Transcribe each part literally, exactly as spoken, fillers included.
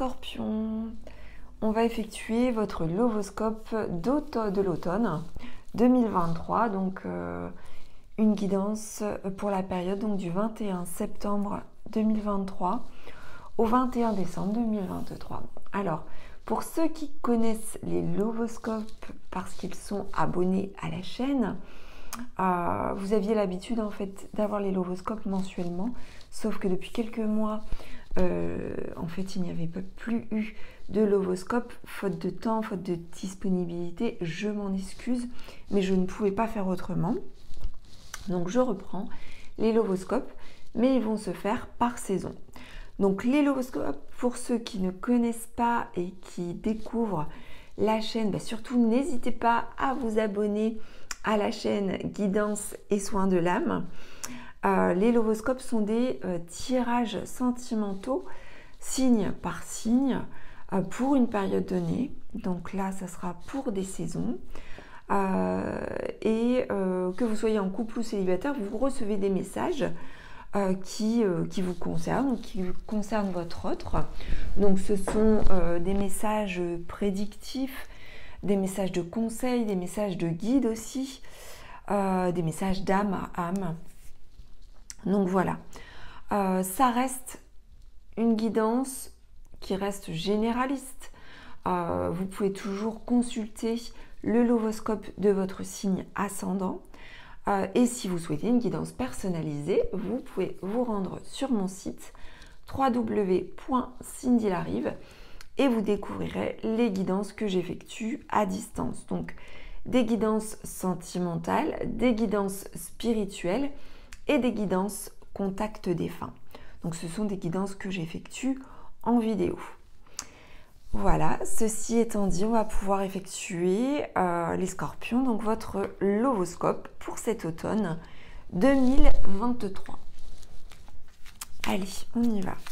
Scorpions, on va effectuer votre lovoscope de l'automne deux mille vingt-trois, donc euh, une guidance pour la période donc, du vingt et un septembre deux mille vingt-trois au vingt et un décembre deux mille vingt-trois. Alors, pour ceux qui connaissent les lovoscopes parce qu'ils sont abonnés à la chaîne, euh, vous aviez l'habitude en fait d'avoir les lovoscopes mensuellement, sauf que depuis quelques mois, euh, en fait, il n'y avait pas plus eu de lovoscope, faute de temps, faute de disponibilité. Je m'en excuse, mais je ne pouvais pas faire autrement. Donc, je reprends les lovoscopes, mais ils vont se faire par saison. Donc, les lovoscopes, pour ceux qui ne connaissent pas et qui découvrent la chaîne, bah, surtout n'hésitez pas à vous abonner à la chaîne Guidance et Soins de l'âme. Euh, les lovoscopes sont des euh, tirages sentimentaux, signe par signe, euh, pour une période donnée. Donc là, ça sera pour des saisons. Euh, et euh, que vous soyez en couple ou célibataire, vous recevez des messages euh, qui, euh, qui vous concernent, qui concernent votre autre. Donc ce sont euh, des messages prédictifs, des messages de conseils, des messages de guide aussi, euh, des messages d'âme à âme. Donc voilà, euh, ça reste une guidance qui reste généraliste. Euh, vous pouvez toujours consulter le lovoscope de votre signe ascendant. Euh, et si vous souhaitez une guidance personnalisée, vous pouvez vous rendre sur mon site w w w point cindy larive et vous découvrirez les guidances que j'effectue à distance. Donc des guidances sentimentales, des guidances spirituelles et des guidances contact défunt. Donc ce sont des guidances que j'effectue en vidéo. Voilà, ceci étant dit, on va pouvoir effectuer euh, les scorpions, donc votre lovoscope pour cet automne deux mille vingt-trois. Allez, on y va.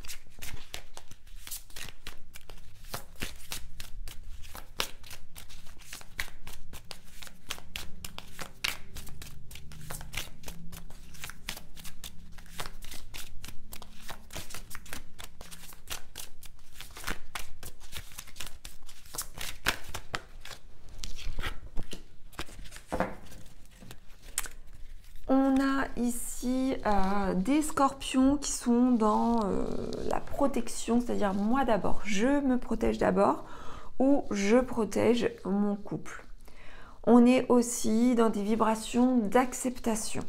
On a ici euh, des scorpions qui sont dans euh, la protection, c'est-à-dire moi d'abord, je me protège d'abord ou je protège mon couple. On est aussi dans des vibrations d'acceptation,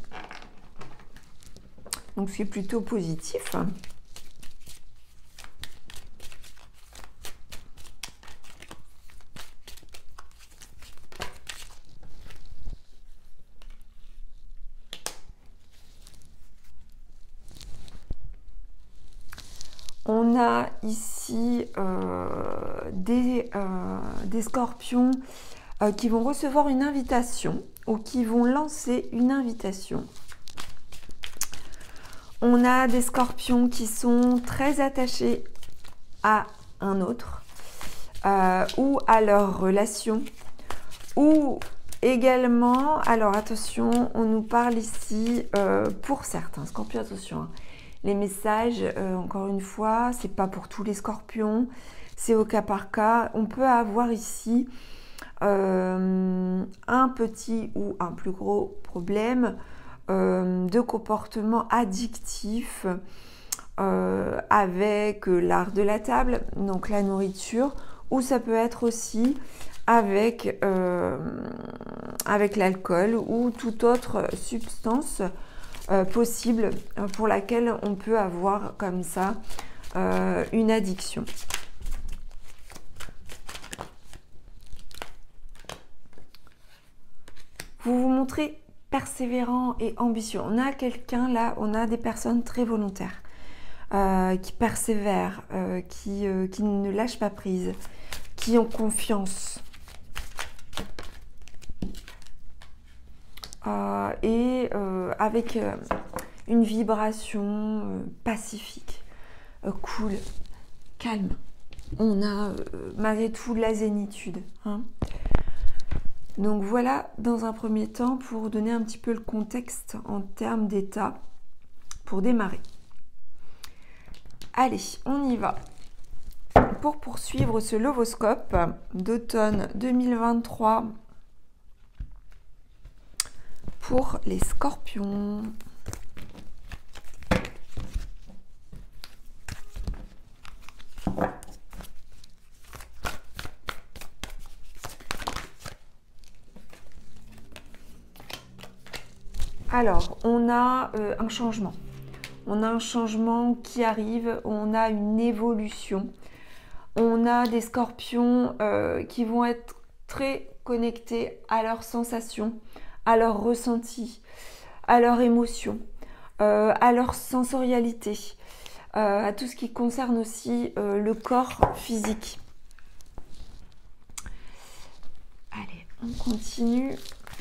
donc c'est plutôt positif. On a ici euh, des, euh, des scorpions euh, qui vont recevoir une invitation ou qui vont lancer une invitation. On a des scorpions qui sont très attachés à un autre euh, ou à leur relation, ou également, alors attention, on nous parle ici euh, pour certains scorpions, attention, hein, les messages, euh, encore une fois, c'est pas pour tous les scorpions, c'est au cas par cas. On peut avoir ici euh, un petit ou un plus gros problème euh, de comportement addictif euh, avec l'art de la table, donc la nourriture, ou ça peut être aussi avec, euh, avec l'alcool ou toute autre substance Euh, possible pour laquelle on peut avoir comme ça euh, une addiction. Vous vous montrez persévérant et ambitieux. On a quelqu'un là, on a des personnes très volontaires euh, qui persévèrent, euh, qui, euh, qui ne lâchent pas prise, qui ont confiance. Euh, et euh, avec euh, une vibration euh, pacifique, euh, cool, calme. On a euh, malgré tout la zénitude. Hein. Donc voilà, dans un premier temps, pour donner un petit peu le contexte en termes d'état, pour démarrer. Allez, on y va. pour poursuivre ce Lovoscope d'automne deux mille vingt-trois pour les scorpions. Alors, on a euh, un changement. On a un changement qui arrive, on a une évolution. On a des scorpions euh, qui vont être très connectés à leurs sensations, à leurs ressentis, à leurs émotions, euh, à leur sensorialité, euh, à tout ce qui concerne aussi euh, le corps physique. Allez, on continue.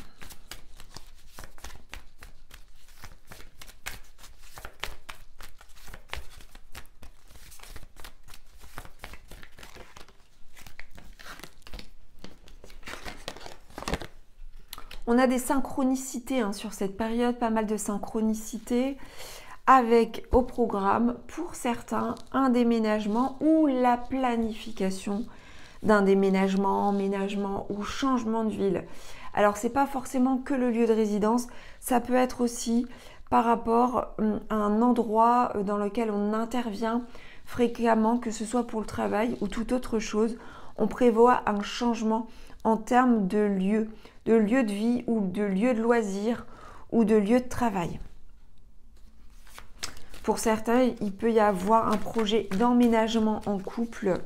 On a des synchronicités hein, sur cette période, pas mal de synchronicités, avec au programme, pour certains, un déménagement ou la planification d'un déménagement, emménagement ou changement de ville. Alors, ce n'est pas forcément que le lieu de résidence, ça peut être aussi par rapport à un endroit dans lequel on intervient fréquemment, que ce soit pour le travail ou toute autre chose. On prévoit un changement en termes de lieu, de lieu de vie ou de lieu de loisir ou de lieu de travail. Pour certains, il peut y avoir un projet d'emménagement en couple.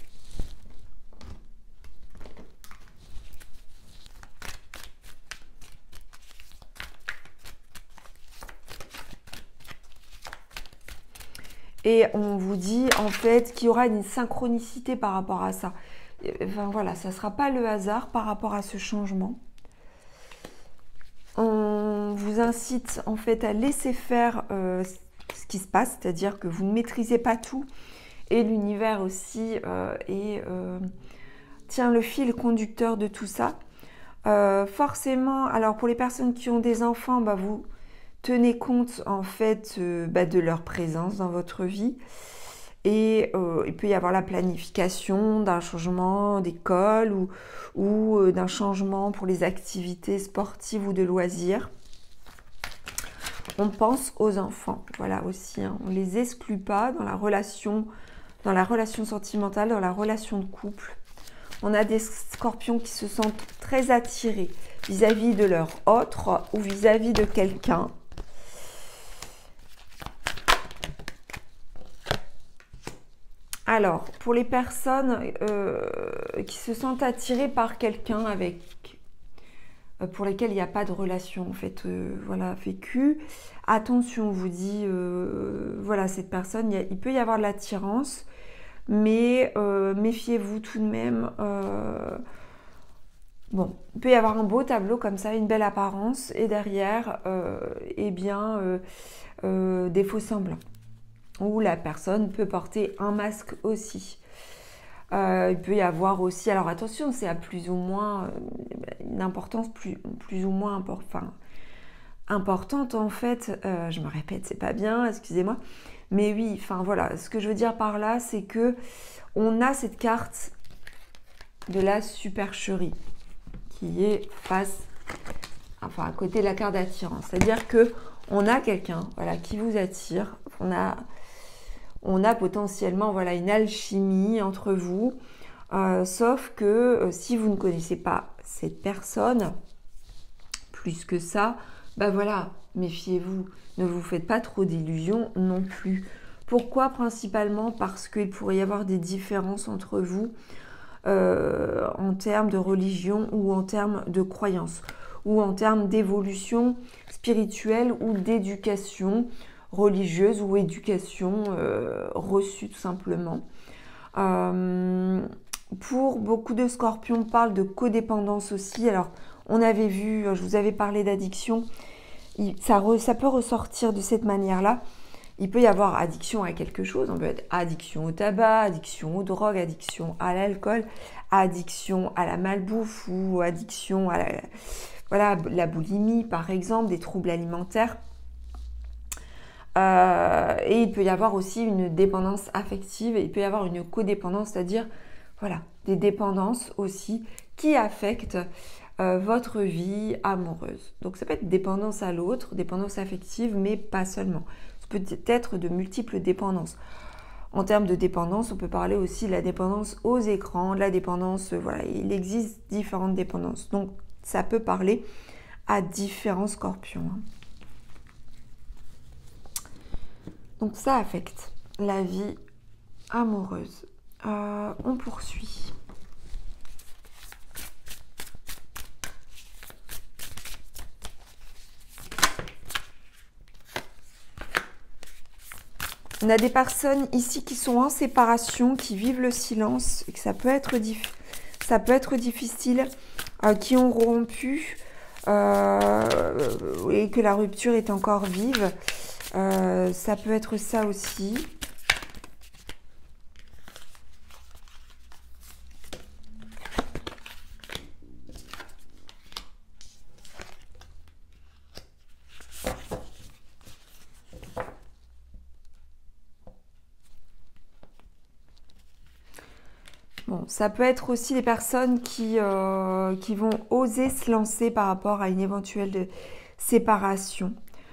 Et on vous dit en fait qu'il y aura une synchronicité par rapport à ça. Enfin voilà, ça ne sera pas le hasard par rapport à ce changement. On vous incite en fait à laisser faire euh, ce qui se passe, c'est-à-dire que vous ne maîtrisez pas tout et l'univers aussi euh, est, euh, tient le fil conducteur de tout ça. Euh, forcément, alors pour les personnes qui ont des enfants, bah, vous tenez compte en fait euh, bah, de leur présence dans votre vie. Et euh, il peut y avoir la planification d'un changement d'école ou, ou euh, d'un changement pour les activités sportives ou de loisirs. On pense aux enfants, voilà aussi. Hein. On ne les exclut pas dans la relation, dans la relation sentimentale, dans la relation de couple. On a des scorpions qui se sentent très attirés vis-à-vis de leur autre ou vis-à-vis de quelqu'un. Alors, pour les personnes euh, qui se sentent attirées par quelqu'un avec euh, pour lesquelles il n'y a pas de relation en fait, euh, voilà, vécue, attention, on vous dit, euh, voilà, cette personne, il, y a, il peut y avoir de l'attirance, mais euh, méfiez-vous tout de même. Euh, bon, il peut y avoir un beau tableau comme ça, une belle apparence, et derrière, euh, eh bien, euh, euh, des faux semblants. Où la personne peut porter un masque aussi. Euh, il peut y avoir aussi, alors attention, c'est à plus ou moins, euh, une importance plus, plus ou moins import, enfin, importante en fait. Euh, je me répète, c'est pas bien, excusez-moi. Mais oui, enfin voilà, ce que je veux dire par là, c'est que on a cette carte de la supercherie qui est face, enfin à côté de la carte d'attirance. C'est-à-dire que on a quelqu'un, voilà, qui vous attire. On a On a potentiellement voilà, une alchimie entre vous, euh, sauf que euh, si vous ne connaissez pas cette personne, plus que ça, bah voilà, méfiez-vous, ne vous faites pas trop d'illusions non plus. Pourquoi? Principalement parce qu'il pourrait y avoir des différences entre vous euh, en termes de religion ou en termes de croyance, ou en termes d'évolution spirituelle ou d'éducation religieuse ou éducation euh, reçue tout simplement. Euh, pour beaucoup de scorpions, on parle de codépendance aussi. Alors, on avait vu, je vous avais parlé d'addiction, ça, re, ça peut ressortir de cette manière-là. Il peut y avoir addiction à quelque chose, on peut être addiction au tabac, addiction aux drogues, addiction à l'alcool, addiction à la malbouffe ou addiction à la, voilà, la boulimie par exemple, des troubles alimentaires. Euh, et il peut y avoir aussi une dépendance affective, et il peut y avoir une codépendance, c'est-à-dire voilà, des dépendances aussi qui affectent euh, votre vie amoureuse. Donc ça peut être dépendance à l'autre, dépendance affective, mais pas seulement. Ça peut être de multiples dépendances. En termes de dépendance, on peut parler aussi de la dépendance aux écrans, de la dépendance, voilà, il existe différentes dépendances. Donc ça peut parler à différents scorpions. Donc ça affecte la vie amoureuse. Euh, on poursuit. On a des personnes ici qui sont en séparation, qui vivent le silence, et que ça peut être, dif- ça peut être difficile, euh, qui ont rompu euh, et que la rupture est encore vive. Euh, ça peut être ça aussi. Bon, ça peut être aussi des personnes qui, euh, qui vont oser se lancer par rapport à une éventuelle de séparation.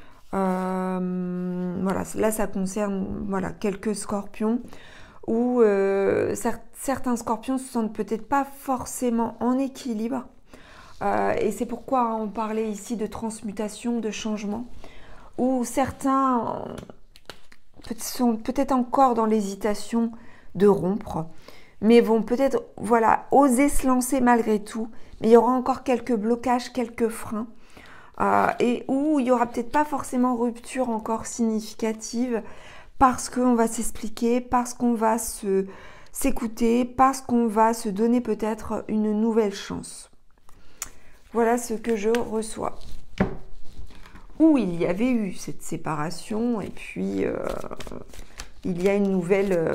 Euh, voilà, là ça concerne voilà, quelques scorpions où euh, cer certains scorpions se sentent peut-être pas forcement en équilibre. Euh, et c'est pourquoi on parlait ici de transmutation, de changement, où certains sont peut-être encore dans l'hésitation de rompre, mais vont peut-être voilà, oser se lancer malgré tout, mais il y aura encore quelques blocages, quelques freins, euh, et où il n'y aura peut-être pas forcément rupture encore significative, parce qu'on va s'expliquer, parce qu'on va se s'écouter, parce qu'on va se donner peut-être une nouvelle chance. Voilà ce que je reçois. Où il y avait eu cette séparation, et puis euh, il y a une nouvelle... Euh,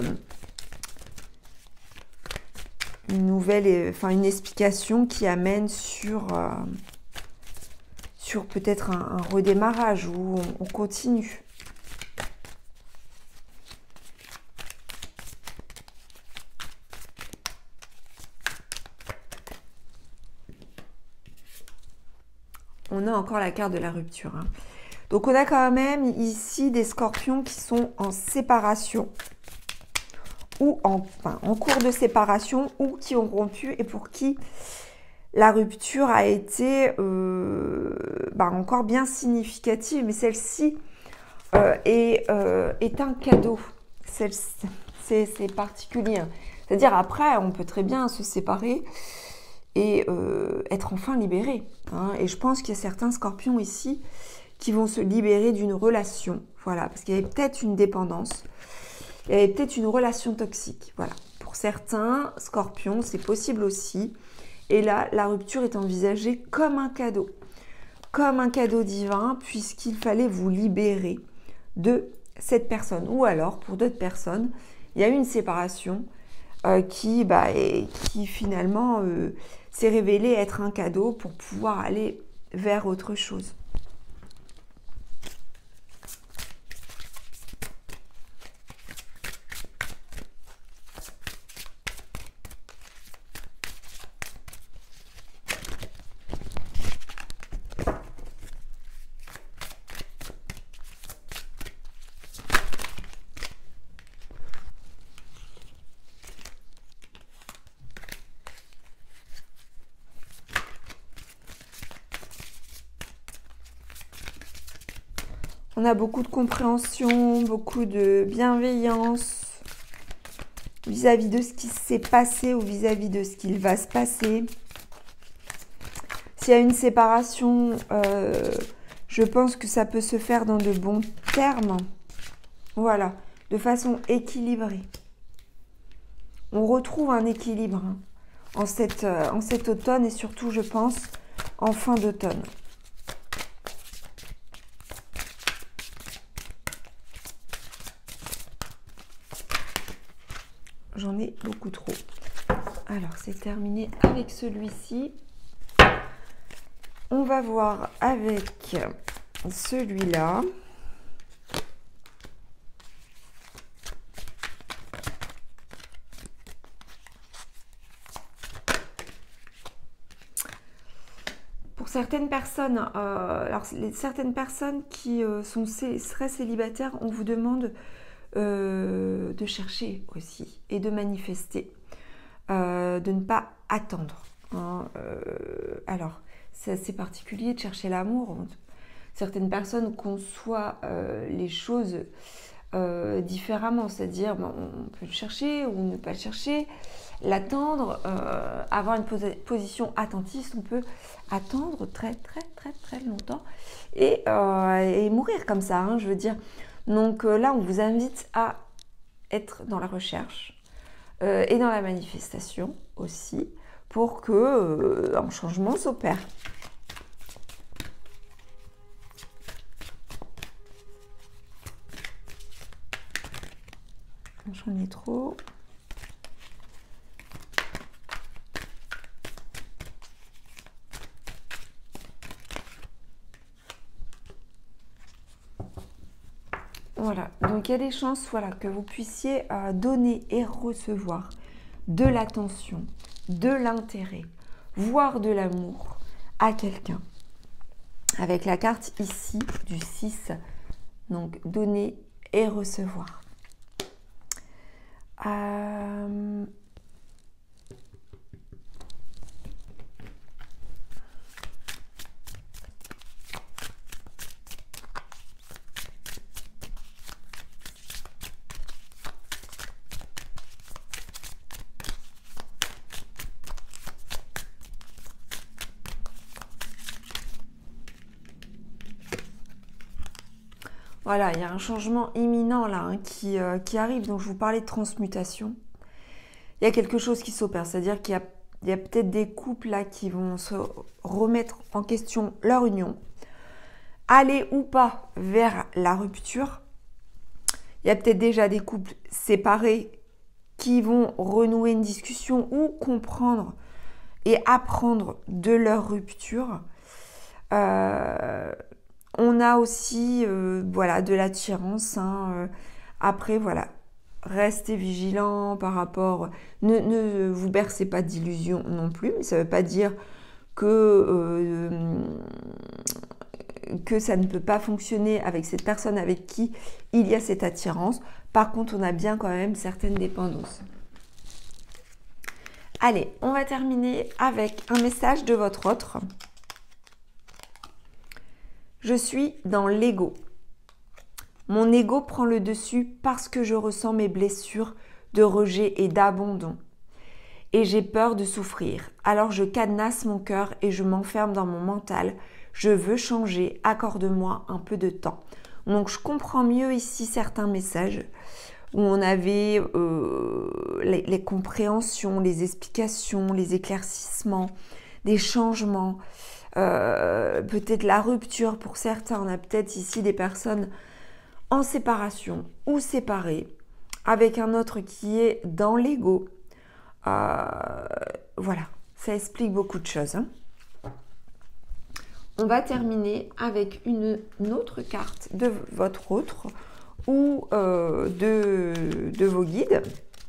une nouvelle, enfin une explication qui amène sur, euh, sur peut-être un, un redémarrage où on, on continue. On a encore la carte de la rupture. Hein. Donc on a quand même ici des scorpions qui sont en séparation ou en, enfin, en cours de séparation ou qui ont rompu et pour qui la rupture a été euh, bah, encore bien significative, mais celle-ci euh, est, euh, est un cadeau. C'est particulier. C'est-à-dire après, on peut très bien se séparer et euh, être enfin libéré. Hein. Et je pense qu'il y a certains scorpions ici qui vont se libérer d'une relation. Voilà, parce qu'il y avait peut-être une dépendance. Il y avait peut-être une relation toxique. Voilà. Pour certains scorpions, c'est possible aussi. Et là, la rupture est envisagée comme un cadeau. Comme un cadeau divin, puisqu'il fallait vous libérer de cette personne. Ou alors, pour d'autres personnes, il y a eu une séparation euh, qui, bah, et, qui finalement euh, s'est révélée être un cadeau pour pouvoir aller vers autre chose. On a beaucoup de compréhension, beaucoup de bienveillance vis-à-vis de ce qui s'est passé ou vis-à-vis de ce qu'il va se passer. S'il y a une séparation, euh, je pense que ça peut se faire dans de bons termes. Voilà, de façon équilibrée. On retrouve un équilibre hein, en, cette, euh, en cet automne et surtout, je pense, en fin d'automne. J'en ai beaucoup trop. Alors, c'est terminé avec celui-ci. On va voir avec celui-là. pour certaines personnes, euh, alors les, certaines personnes qui euh, sont, seraient célibataires, on vous demande euh, de chercher aussi et de manifester, euh, de ne pas attendre. Hein. Euh, alors, c'est assez particulier de chercher l'amour. Certaines personnes conçoivent euh, les choses euh, différemment, c'est-à-dire bon, on peut le chercher ou ne pas le chercher, l'attendre, euh, avoir une posi position attentiste, on peut attendre très très très très longtemps et, euh, et mourir comme ça, hein, je veux dire. Donc euh, là, on vous invite à être dans la recherche euh, et dans la manifestation aussi pour que euh, un changement s'opère. J'en ai trop. Voilà, donc il y a des chances voilà, que vous puissiez euh, donner et recevoir de l'attention, de l'intérêt, voire de l'amour à quelqu'un. Avec la carte ici du six, donc donner et recevoir. Euh... Voilà, il y a un changement imminent là hein, qui, euh, qui arrive. Donc, je vous parlais de transmutation. Il y a quelque chose qui s'opère. C'est-à-dire qu'il y a, il y a peut-être des couples là qui vont se remettre en question leur union. Aller ou pas vers la rupture. Il y a peut-être déjà des couples séparés qui vont renouer une discussion ou comprendre et apprendre de leur rupture. Euh... On a aussi euh, voilà, de l'attirance. Hein, euh, après, voilà, restez vigilants par rapport... Ne, ne vous bercez pas d'illusions non plus, mais ça ne veut pas dire que, euh, que ça ne peut pas fonctionner avec cette personne avec qui il y a cette attirance. Par contre, on a bien quand même certaines dépendances. Allez, on va terminer avec un message de votre autre. Je suis dans l'ego. Mon ego prend le dessus parce que je ressens mes blessures de rejet et d'abandon. Et j'ai peur de souffrir. Alors je cadenasse mon cœur et je m'enferme dans mon mental. Je veux changer, accorde-moi un peu de temps. Donc je comprends mieux ici certains messages où on avait euh, les, les compréhensions, les explications, les éclaircissements, des changements. Euh, peut-être la rupture pour certains. On a peut-être ici des personnes en séparation ou séparées avec un autre qui est dans l'ego. Euh, voilà, ça explique beaucoup de choses. Hein. On va terminer avec une, une autre carte de votre autre ou euh, de, de vos guides.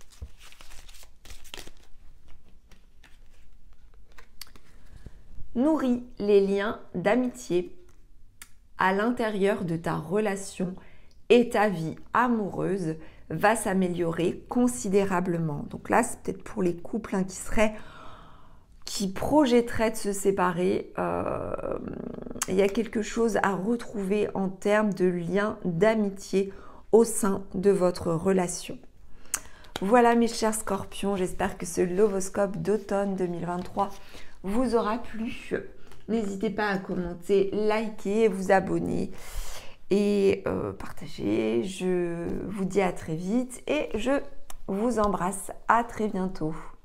Nourris les liens d'amitié à l'intérieur de ta relation et ta vie amoureuse va s'améliorer considérablement. Donc là, c'est peut-être pour les couples hein, qui seraient, qui projetteraient de se séparer. Euh, il y a quelque chose à retrouver en termes de liens d'amitié au sein de votre relation. Voilà mes chers scorpions, j'espère que ce Lovoscope d'automne deux mille vingt-trois vous aura plu. N'hésitez pas à commenter, liker, vous abonner et euh, partager. Je vous dis à très vite et je vous embrasse. À très bientôt.